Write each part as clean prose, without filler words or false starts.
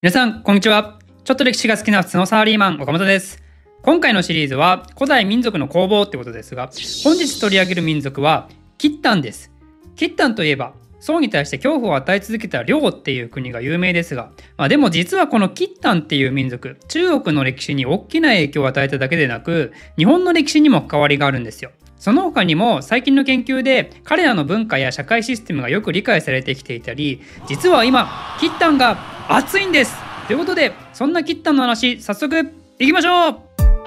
皆さんこんにちは。ちょっと歴史が好きな普通のサラリーマン岡本です。今回のシリーズは古代民族の攻防ってことですが、本日取り上げる民族は契丹です。契丹といえば宋に対して恐怖を与え続けた遼っていう国が有名ですが、でも実はこの契丹っていう民族、中国の歴史に大きな影響を与えただけでなく、日本の歴史にも関わりがあるんですよ。その他にも最近の研究で彼らの文化や社会システムがよく理解されてきていたり、実は今契丹が熱いんですということで、そんな契丹の話早速いきましょう。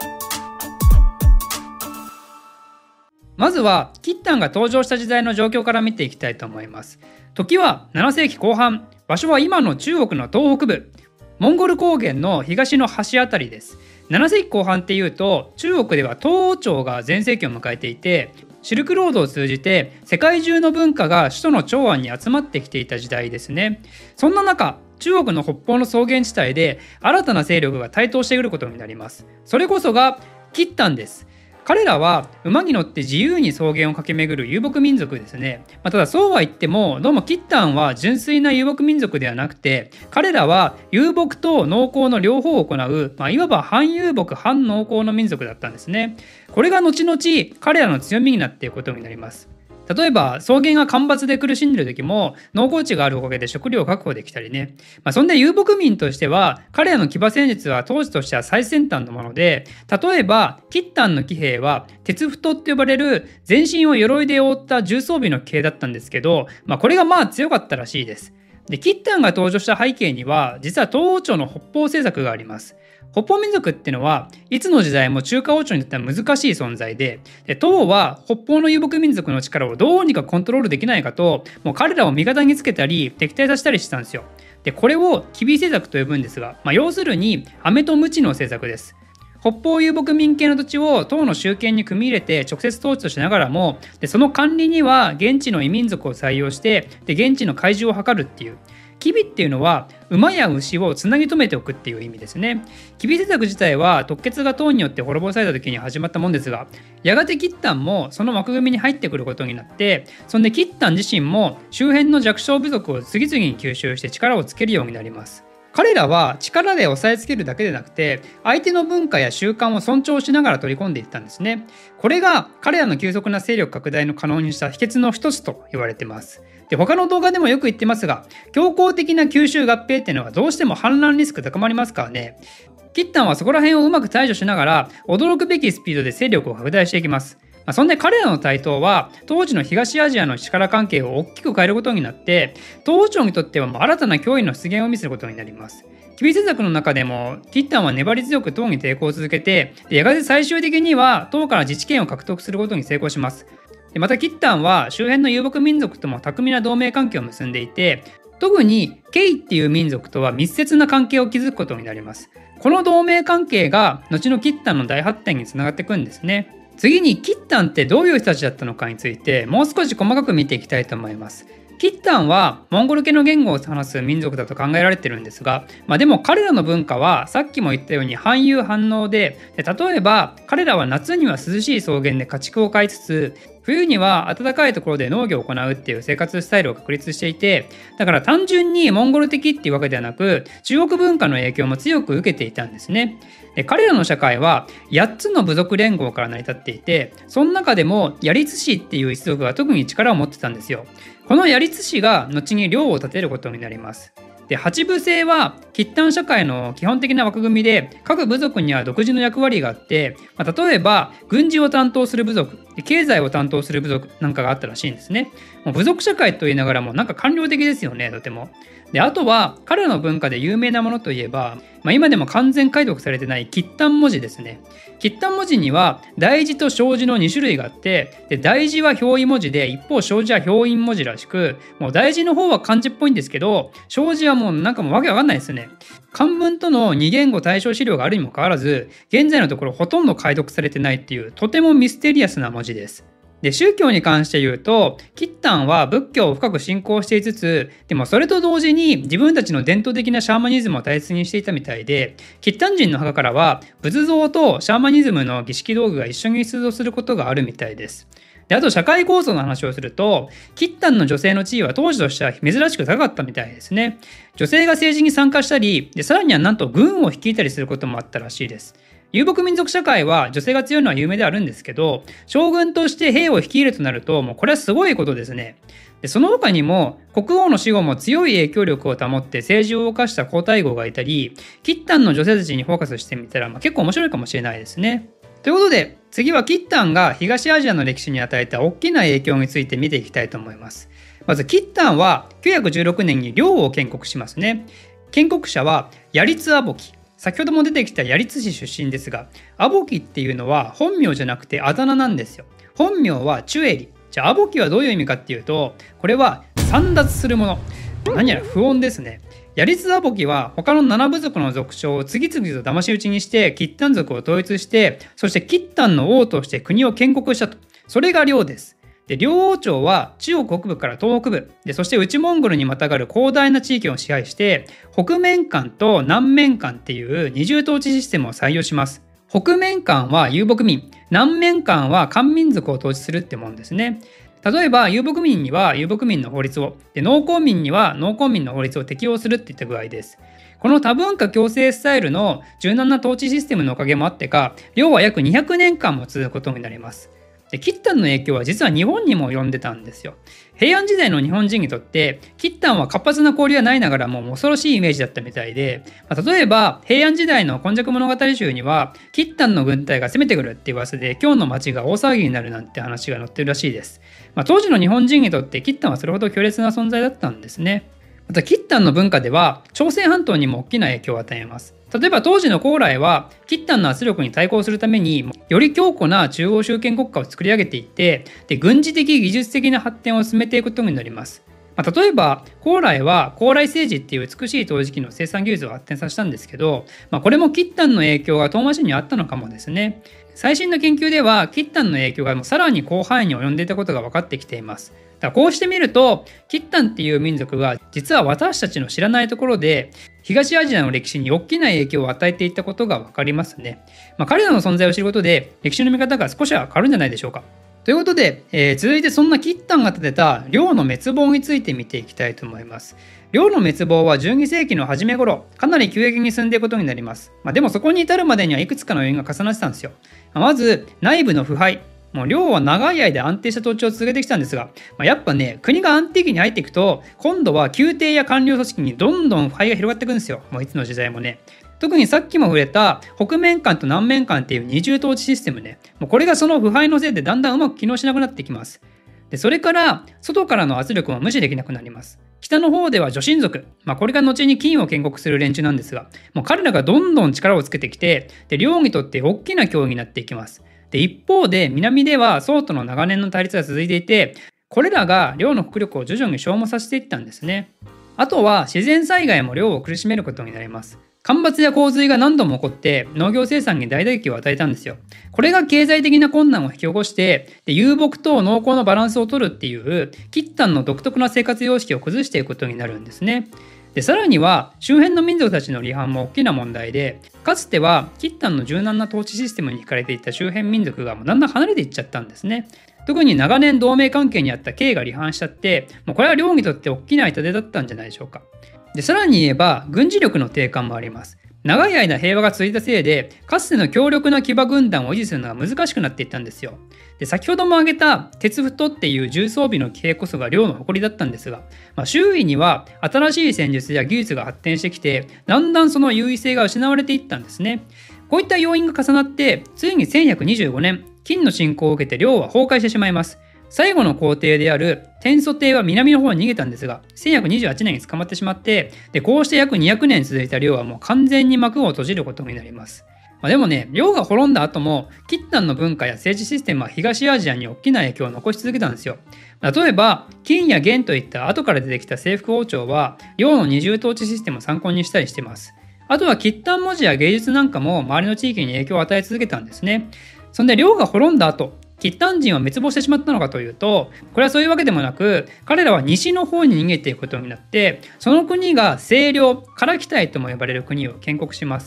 まずは契丹が登場した時代の状況から見ていきたいと思います。時は7世紀後半、場所は今の中国の東北部、モンゴル高原の東の端あたりです。7世紀後半っていうと、中国では東欧朝が全盛期を迎えていて、シルクロードを通じて世界中の文化が首都の長安に集まってきていた時代ですね。そんな中、中国の北方の草原地帯で新たな勢力が台頭してくることになります。それこそが契丹です。彼らは馬に乗って自由に草原を駆け巡る遊牧民族ですね。ただそうは言っても、どうも契丹は純粋な遊牧民族ではなくて、彼らは遊牧と農耕の両方を行う、いわば半遊牧半農耕の民族だったんですね。これが後々彼らの強みになっていくことになります。例えば草原が干ばつで苦しんでる時も農耕地があるおかげで食料を確保できたりね。そんな遊牧民としては彼らの騎馬戦術は当時としては最先端のもので、例えば契丹の騎兵は鉄太って呼ばれる全身を鎧で覆った重装備の騎兵だったんですけど、これが強かったらしいです。で、契丹が登場した背景には実は東欧朝の北方政策があります。北方民族っていうのはいつの時代も中華王朝にとっては難しい存在で、唐は北方の遊牧民族の力をどうにかコントロールできないかと、もう彼らを味方につけたり敵対させたりしてたんですよ。で、これを吉備政策と呼ぶんですが、要するに飴と鞭の政策です。北方遊牧民系の土地を唐の集権に組み入れて直接統治としながらも、その管理には現地の異民族を採用して、現地の開示を図るっていう。吉備っていうのは馬や牛をつなぎ止めておくっていう意味ですね。吉備政策自体は突厥が唐によって滅ぼされた時に始まったもんですが、やがて契丹もその枠組みに入ってくることになって、そんで契丹自身も周辺の弱小部族を次々に吸収して力をつけるようになります。彼らは力で押さえつけるだけでなくて、相手の文化や習慣を尊重しながら取り込んでいったんですね。これが彼らの急速な勢力拡大の可能にした秘訣の一つと言われています。で、他の動画でもよく言ってますが、強行的な吸収合併っていうのはどうしても反乱リスク高まりますからね。契丹はそこら辺をうまく対処しながら驚くべきスピードで勢力を拡大していきます。そんで彼らの台頭は当時の東アジアの力関係を大きく変えることになって、東欧朝にとっては新たな脅威の出現を見せることになります。吉備政策の中でも契丹は粘り強く唐に抵抗を続けて、やがて最終的には唐から自治権を獲得することに成功します。また契丹は周辺の遊牧民族とも巧みな同盟関係を結んでいて、特に慶っていう民族とは密接な関係を築くことになります。この同盟関係が後の契丹の大発展につながっていくんですね。次に契丹ってどういう人たちだったのかについてもう少し細かく見ていきたいと思います。契丹はモンゴル系の言語を話す民族だと考えられているんですが、でも彼らの文化はさっきも言ったように半遊半農で、例えば彼らは夏には涼しい草原で家畜を飼いつつ、冬には暖かいところで農業を行うっていう生活スタイルを確立していて、だから単純にモンゴル的っていうわけではなく、中国文化の影響も強く受けていたんですね。で、彼らの社会は8つの部族連合から成り立っていて、その中でもヤリツ氏っていう一族が特に力を持ってたんですよ。このヤリツ氏が後に領を立てることになります。で、八部制は契丹社会の基本的な枠組みで、各部族には独自の役割があって、例えば軍事を担当する部族、経済を担当する部族なんかがあったらしいんですね。もう部族社会と言いながらも官僚的ですよね、とても。で、あとは彼らの文化で有名なものといえば、今でも完全解読されてない契丹文字ですね。契丹文字には大字と小字の2種類があって、で、大字は表意文字で、一方小字は表印文字らしく、もう大字の方は漢字っぽいんですけど、小字はもうわけわかんないですね。漢文との二言語対照資料があるにもかかわらず、現在のところほとんど解読されてないっていう、とてもミステリアスな文字です。で、宗教に関して言うと、契丹は仏教を深く信仰していつつ、でもそれと同時に自分たちの伝統的なシャーマニズムを大切にしていたみたいで、契丹人の墓からは仏像とシャーマニズムの儀式道具が一緒に出土することがあるみたいです。 であと社会構造の話をすると、契丹の女性の地位は当時としては珍しく高かったみたいですね。女性が政治に参加したり、でさらにはなんと軍を率いたりすることもあったらしいです。遊牧民族社会は女性が強いのは有名であるんですけど、将軍として兵を率いるとなると、もうこれはすごいことですね。でその他にも国王の死後も強い影響力を保って政治を動かした皇太后がいたり、契丹の女性たちにフォーカスしてみたら、結構面白いかもしれないですね。ということで次は契丹が東アジアの歴史に与えた大きな影響について見ていきたいと思います。まず契丹は916年に遼を建国しますね。建国者はヤリツ・アボキ。先ほども出てきたヤリツ氏出身ですが、アボキっていうのは本名じゃなくてあだ名なんですよ。本名はチュエリ。じゃあアボキはどういう意味かっていうと、これは簒奪するもの。何やら不穏ですね。ヤリツ・アボキは他の7部族の族長を次々と騙し討ちにして契丹族を統一して、そして契丹の王として国を建国したと。それが遼です。で遼王朝は中国北部から東北部で、そして内モンゴルにまたがる広大な地域を支配して、北面間と南面間っていう二重統治システムを採用します。北面間は遊牧民、南面間は漢民族を統治するってもんですね。例えば遊牧民には遊牧民の法律を、で農耕民には農耕民の法律を適用するっていった具合です。この多文化共生スタイルの柔軟な統治システムのおかげもあってか、遼は約200年間も続くことになります。で契丹の影響は実は日本にも及んでたんですよ。平安時代の日本人にとって契丹は活発な交流はないながらも恐ろしいイメージだったみたいで、例えば平安時代の今昔物語集には契丹の軍隊が攻めてくるって噂で今日の町が大騒ぎになるなんて話が載ってるらしいです。当時の日本人にとって契丹はそれほど強烈な存在だったんですね。また契丹の文化では朝鮮半島にも大きな影響を与えます。例えば当時の高麗は契丹の圧力に対抗するためにより強固な中央集権国家を作り上げていって、で軍事的技術的な発展を進めていくことになります。例えば高麗は高麗政治っていう美しい陶磁器の生産技術を発展させたんですけど、これも契丹の影響が遠回しにあったのかもですね。最新の研究では契丹の影響がさらに広範囲に及んでいたことが分かってきています。だからこうしてみると契丹っていう民族が実は私たちの知らないところで東アジアの歴史に大きな影響を与えていったことが分かりますね。彼らの存在を知ることで歴史の見方が少しは変わるんじゃないでしょうか。ということで、続いてそんな契丹が建てた遼の滅亡について見ていきたいと思います。遼の滅亡は12世紀の初め頃、かなり急激に進んでいくことになります。でもそこに至るまでにはいくつかの要因が重なってたんですよ。まず内部の腐敗。遼は長い間安定した統治を続けてきたんですが、やっぱね、国が安定期に入っていくと、今度は宮廷や官僚組織にどんどん腐敗が広がっていくんですよ。いつの時代もね。特にさっきも触れた北面間と南面間っていう二重統治システムね、これがその腐敗のせいでだんだんうまく機能しなくなってきます。でそれから外からの圧力も無視できなくなります。北の方では女真族、これが後に金を建国する連中なんですが、彼らがどんどん力をつけてきて、で遼にとって大きな脅威になっていきます。で一方で南では宋との長年の対立が続いていて、これらが遼の国力を徐々に消耗させていったんですね。あとは自然災害も遼を苦しめることになります。干ばつや洪水が何度も起こって農業生産に大打撃を与えたんですよ。これが経済的な困難を引き起こして、で遊牧と農耕のバランスを取るっていう契丹の独特な生活様式を崩していくことになるんですね。でさらには周辺の民族たちの離反も大きな問題で、かつては契丹の柔軟な統治システムに惹かれていた周辺民族がだんだん離れていっちゃったんですね。特に長年同盟関係にあった慶が離反しちゃって、これは遼にとって大きな痛手だったんじゃないでしょうか。でさらに言えば軍事力の低下もあります。長い間平和が続いたせいで、かつての強力な騎馬軍団を維持するのが難しくなっていったんですよ。で先ほども挙げた鉄太っていう重装備の騎兵こそが遼の誇りだったんですが、周囲には新しい戦術や技術が発展してきて、だんだんその優位性が失われていったんですね。こういった要因が重なって、ついに1125年、金の侵攻を受けて遼は崩壊してしまいます。最後の皇帝である天祖帝は南の方に逃げたんですが、1128年に捕まってしまって、でこうして約200年続いた遼はもう完全に幕を閉じることになります。でもね、遼が滅んだ後も契丹の文化や政治システムは東アジアに大きな影響を残し続けたんですよ。例えば金や元といった後から出てきた征服王朝は遼の二重統治システムを参考にしたりしています。あとは契丹文字や芸術なんかも周りの地域に影響を与え続けたんですね。そんで遼が滅んだ後、契丹人は滅亡してしまったのかというと、これはそういうわけでもなく、彼らは西の方に逃げていくことになって、その国が西遼、唐期待とも呼ばれる国を建国します。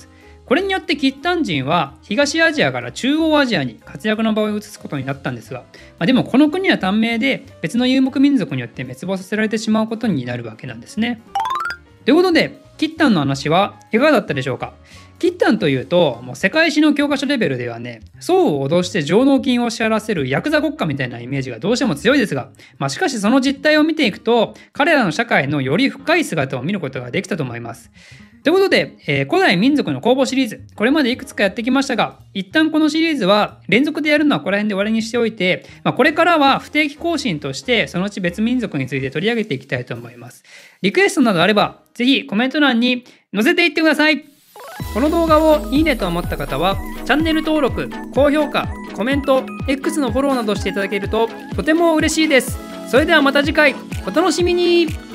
これによってキッタン人は東アジアから中央アジアに活躍の場を移すことになったんですが、でもこの国は短命で別の遊牧民族によって滅亡させられてしまうことになるわけなんですね。ということでキッタンの話はいかがだったでしょうか。キッタンというともう世界史の教科書レベルではね、宋を脅して上納金を支払わせるヤクザ国家みたいなイメージがどうしても強いですが、しかしその実態を見ていくと彼らの社会のより深い姿を見ることができたと思います。ということで、古代民族の公募シリーズ、これまでいくつかやってきましたが、一旦このシリーズは連続でやるのはここら辺で終わりにしておいて、これからは不定期更新としてそのうち別民族について取り上げていきたいと思います。リクエストなどあればぜひコメント欄に載せていってください。この動画をいいねと思った方はチャンネル登録、高評価、コメント、X のフォローなどしていただけるととても嬉しいです。それではまた次回お楽しみに。